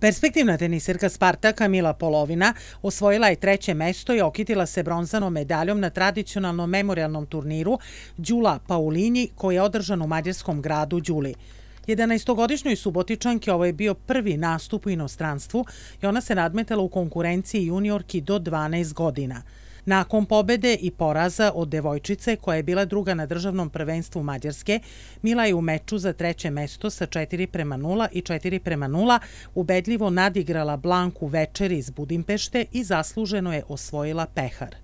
Perspektivna teniserka Spartaka Mila Polovina osvojila je 3. mesto i okitila se bronzanom medaljom na tradicionalnom memorijalnom turniru Đula Paulinji koji je održan u mađarskom gradu Đuli. 11-godišnjoj Subotičanki ovo je bio prvi nastup u inostranstvu i ona se nadmetala u konkurenciji juniorki do 12 godina. Nakon pobede i poraza od devojčice koja je bila druga na državnom prvenstvu Mađarske, Mila je u meču za 3. mesto sa 4:0 i 4:0 ubedljivo nadigrala Blanku Večeri iz Budimpešte i zasluženo je osvojila pehar.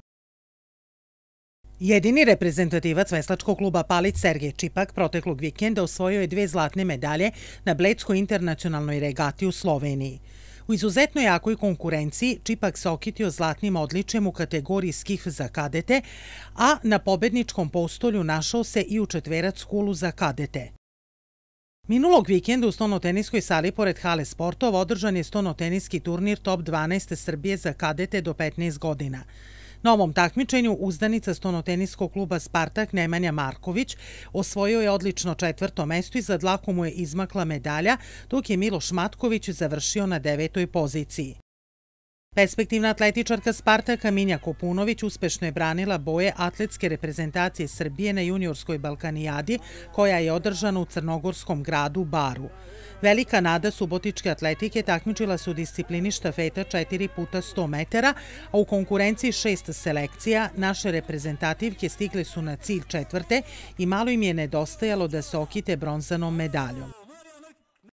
Jedini reprezentativac veslačkog kluba Palić Sergej Čipak proteklog vikenda osvojio je 2 zlatne medalje na Bledskoj internacionalnoj regati u Sloveniji. U izuzetno jakoj konkurenciji Čipak se okitio zlatnim odličjem u kategoriji skif za kadete, a na pobedničkom postolju našao se i u četverac kulu za kadete. Minulog vikenda u stonoteniskoj sali pored hale sportova održan je stonoteniski turnir Top 12 Srbije za kadete do 15 godina. Na ovom takmičenju uzdanica stonoteniskog kluba Spartak Nemanja Marković osvojio je odlično 4. mesto i za dlaku mu je izmakla medalja, dok je Miloš Matković završio na 9. poziciji. Perspektivna atletičarka Spartaka Minja Kopunović uspešno je branila boje atletske reprezentacije Srbije na juniorskoj Balkanijadi koja je održana u crnogorskom gradu Baru. Velika nada subotičke atletike takmičila se u disciplini štafeta 4x100 metara, a u konkurenciji 6 selekcija naše reprezentativke stigle su na cilj 4. i malo im je nedostajalo da se okite bronzanom medaljom.